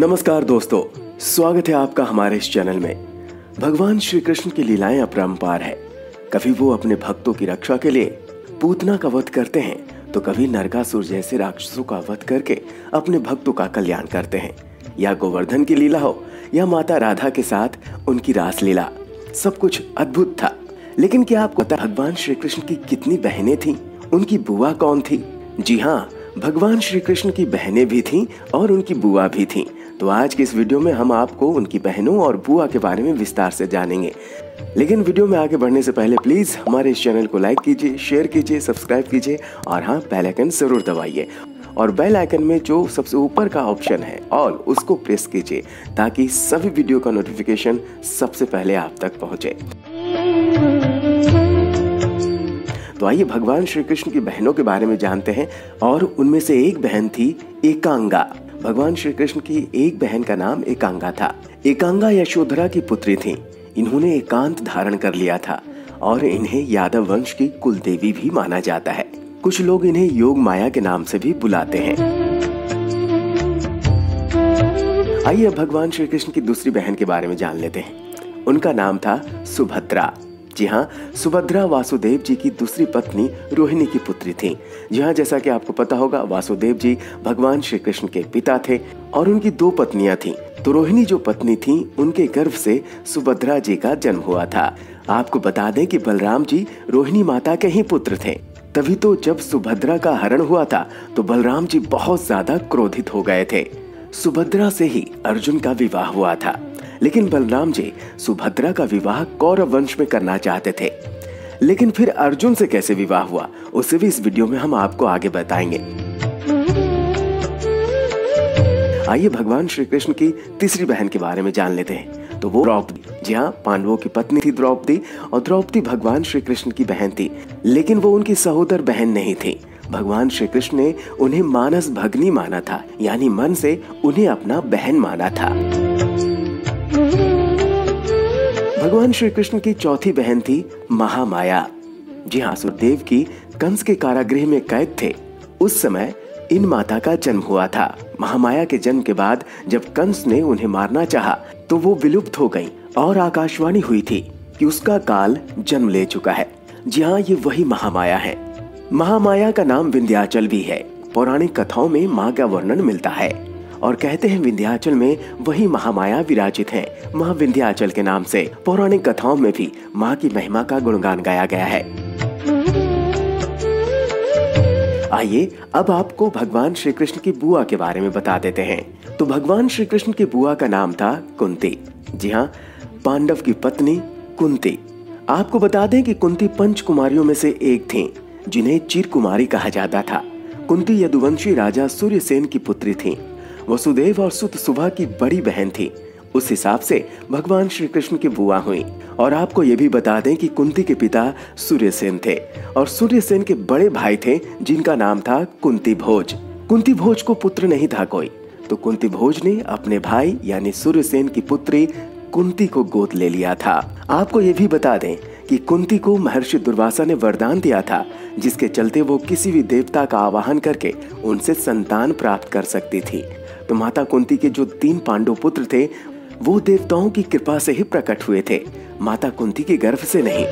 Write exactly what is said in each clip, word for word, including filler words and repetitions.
नमस्कार दोस्तों, स्वागत है आपका हमारे इस चैनल में। भगवान श्री कृष्ण की लीलाएं अपरंपार है। कभी वो अपने भक्तों की रक्षा के लिए पूतना का वध करते हैं, तो कभी नरकासुर जैसे राक्षसों का वध करके अपने भक्तों का कल्याण करते हैं। या गोवर्धन की लीला हो या माता राधा के साथ उनकी रास लीला, सब कुछ अद्भुत था। लेकिन क्या आपको पता भगवान श्री कृष्ण की कितनी बहनें थीं? उनकी बुआ कौन थी? जी हाँ, भगवान श्री कृष्ण की बहनें भी थीं और उनकी बुआ भी थीं। तो आज के इस वीडियो में हम आपको उनकी बहनों और बुआ के बारे में विस्तार से जानेंगे। लेकिन वीडियो में आगे बढ़ने से पहले प्लीज हमारे इस चैनल को लाइक कीजिए, शेयर कीजिए, सब्सक्राइब कीजिए और हाँ, बेल आइकन जरूर दबाइए। और बेल आइकन में जो सबसे ऊपर का ऑप्शन है ऑल, उसको प्रेस कीजिए ताकि सभी वीडियो का नोटिफिकेशन सबसे पहले आप तक पहुंचे। तो आइए भगवान श्री कृष्ण की बहनों के बारे में जानते हैं। और उनमें से एक बहन थी एकांगा। भगवान श्री कृष्ण की एक बहन का नाम एकांगा था। एकांगा यशोधरा की पुत्री थी। इन्होंने एकांत धारण कर लिया था और इन्हें यादव वंश की कुल देवी भी माना जाता है। कुछ लोग इन्हें योग माया के नाम से भी बुलाते हैं। आइए अब भगवान श्री कृष्ण की दूसरी बहन के बारे में जान लेते हैं। उनका नाम था सुभद्रा। जी हाँ, सुभद्रा वासुदेव जी की दूसरी पत्नी रोहिणी की पुत्री थी। जी हाँ, जैसा कि आपको पता होगा, वासुदेव जी भगवान श्री कृष्ण के पिता थे और उनकी दो पत्नियां थीं। तो रोहिणी जो पत्नी थी, उनके गर्भ से सुभद्रा जी का जन्म हुआ था। आपको बता दें कि बलराम जी रोहिणी माता के ही पुत्र थे। तभी तो जब सुभद्रा का हरण हुआ था तो बलराम जी बहुत ज्यादा क्रोधित हो गए थे। सुभद्रा से ही अर्जुन का विवाह हुआ था, लेकिन बलराम जी सुभद्रा का विवाह कौरव वंश में करना चाहते थे। लेकिन फिर अर्जुन से कैसे विवाह हुआ, उसे भी इस वीडियो में हम आपको आगे बताएंगे। आइए भगवान श्री कृष्ण की तीसरी बहन के बारे में जान लेते हैं। तो वो द्रौपदी। जी हाँ, पांडवों की पत्नी थी द्रौपदी और द्रौपदी भगवान श्री कृष्ण की बहन थी, लेकिन वो उनकी सहोदर बहन नहीं थी। भगवान श्री कृष्ण ने उन्हें मानस भगनी माना था, यानी मन से उन्हें अपना बहन माना था। भगवान श्री कृष्ण की चौथी बहन थी महामाया। जी हाँ, सुदेव की कंस के कारागृह में कैद थे। उस समय इन माता का जन्म हुआ था। महामाया के जन्म के बाद जब कंस ने उन्हें मारना चाहा तो वो विलुप्त हो गई और आकाशवाणी हुई थी कि उसका काल जन्म ले चुका है। जी हाँ, ये वही महामाया है। महामाया का नाम विंध्याचल भी है। पौराणिक कथाओं में माँ का वर्णन मिलता है और कहते हैं विंध्याचल में वही महामाया विराजित है। माँ विंध्याचल के नाम से पौराणिक कथाओं में भी माँ की महिमा का गुणगान गाया गया है। आइए अब आपको भगवान श्री कृष्ण की बुआ के बारे में बता देते हैं। तो भगवान श्री कृष्ण की बुआ का नाम था कुंती। जी हाँ, पांडव की पत्नी कुंती। आपको बता दें कि कुंती पंच कुमारियों में से एक थी, जिन्हें चिर कुमारी कहा जाता था। कुंती यदुवंशी राजा सूर्यसेन की पुत्री थी। वसुदेव और सुत सुभा की बड़ी बहन थी। उस हिसाब से भगवान श्री कृष्ण की बुआ हुई। और आपको ये भी बता दें कि कुंती के पिता सूर्यसेन थे और सूर्यसेन के बड़े भाई थे जिनका नाम था कुंती भोज। कुंती भोज को पुत्र नहीं था कोई, तो कुंती भोज ने अपने भाई यानी सूर्यसेन की पुत्री कुंती को गोद ले लिया था। आपको ये भी बता दें कि कुंती को महर्षि दुर्वासा ने वरदान दिया था, जिसके चलते वो किसी भी देवता का आवाहन करके उनसे संतान प्राप्त कर सकती थी। तो माता कुंती के जो तीन पांडव पुत्र थे, वो देवताओं की कृपा से ही प्रकट हुए थे, माता कुंती के गर्भ से नहीं।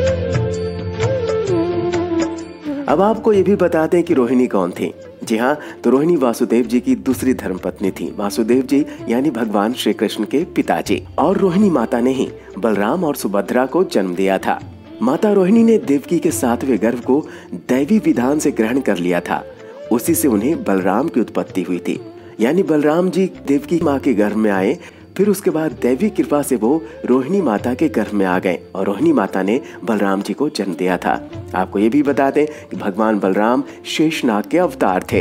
अब आपको ये भी बता दें कि रोहिणी कौन थी। जी हाँ, तो रोहिणी वासुदेव जी की दूसरी धर्मपत्नी थी। वासुदेव जी यानी भगवान श्री कृष्ण के पिताजी। और रोहिणी माता ने ही बलराम और सुभद्रा को जन्म दिया था। माता रोहिणी ने देवकी के सातवें गर्भ को दैवी विधान से ग्रहण कर लिया था। उसी से उन्हें बलराम की उत्पत्ति हुई थी, यानी बलराम जी देवकी माँ के गर्भ में आए। फिर उसके बाद दैवी कृपा से वो रोहिणी माता के गर्भ में आ गए और रोहिणी माता ने बलराम जी को जन्म दिया था। आपको ये भी बता दें कि भगवान बलराम शेषनाग के अवतार थे।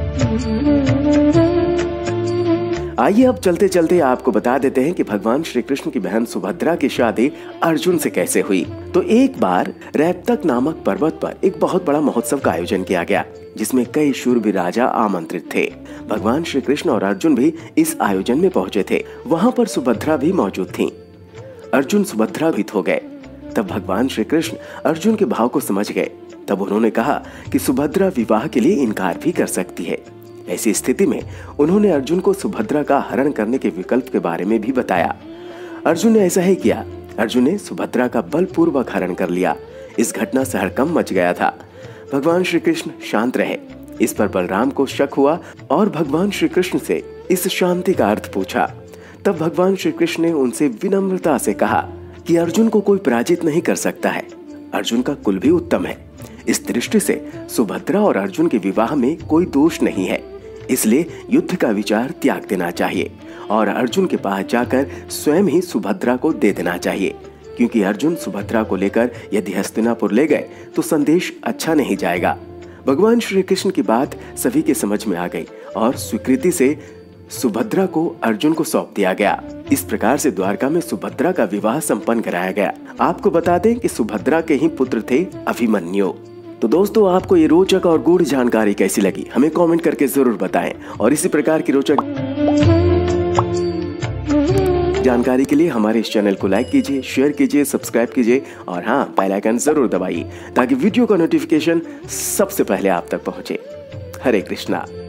आइए अब चलते चलते आपको बता देते हैं कि भगवान श्री कृष्ण की बहन सुभद्रा की शादी अर्जुन से कैसे हुई। तो एक बार रैपतक नामक पर्वत पर एक बहुत बड़ा महोत्सव का आयोजन किया गया, जिसमें कई शूरवीर राजा आमंत्रित थे। भगवान श्री कृष्ण और अर्जुन भी इस आयोजन में पहुंचे थे। वहां पर सुभद्रा भी मौजूद थीं। अर्जुन सुभद्रा भीत हो गए। तब भगवान श्री कृष्ण अर्जुन के भाव को समझ गए। तब उन्होंने कहा कि सुभद्रा विवाह के लिए इनकार भी कर सकती है। ऐसी स्थिति में उन्होंने अर्जुन को सुभद्रा का हरण करने के विकल्प के बारे में भी बताया। अर्जुन ने ऐसा ही किया। अर्जुन ने सुभद्रा का बलपूर्वक हरण कर लिया। इस घटना से हड़कंप मच गया था। भगवान श्री कृष्ण शांत रहे। इस पर बलराम को शक हुआ और भगवान श्री कृष्ण से इस शांति का अर्थ पूछा। तब भगवान श्री कृष्ण ने उनसे विनम्रता से कहा कि अर्जुन को कोई पराजित नहीं कर सकता है। अर्जुन का कुल भी उत्तम है। इस दृष्टि से सुभद्रा और अर्जुन के विवाह में कोई दोष नहीं है। इसलिए युद्ध का विचार त्याग देना चाहिए और अर्जुन के पास जाकर स्वयं ही सुभद्रा को दे देना चाहिए, क्योंकि अर्जुन सुभद्रा को लेकर यदि हस्तिनापुर ले गए तो संदेश अच्छा नहीं जाएगा। भगवान श्री कृष्ण की बात सभी के समझ में आ गई और स्वीकृति से सुभद्रा को अर्जुन को सौंप दिया गया। इस प्रकार से द्वारका में सुभद्रा का विवाह संपन्न कराया गया। आपको बता दें कि सुभद्रा के ही पुत्र थे अभिमन्यु। तो दोस्तों, आपको ये रोचक और गूढ़ जानकारी कैसी लगी हमें कमेंट करके जरूर बताएं और इसी प्रकार की रोचक जानकारी के लिए हमारे इस चैनल को लाइक कीजिए, शेयर कीजिए, सब्सक्राइब कीजिए और हाँ, बेल आइकन जरूर दबाइए ताकि वीडियो का नोटिफिकेशन सबसे पहले आप तक पहुंचे। हरे कृष्णा।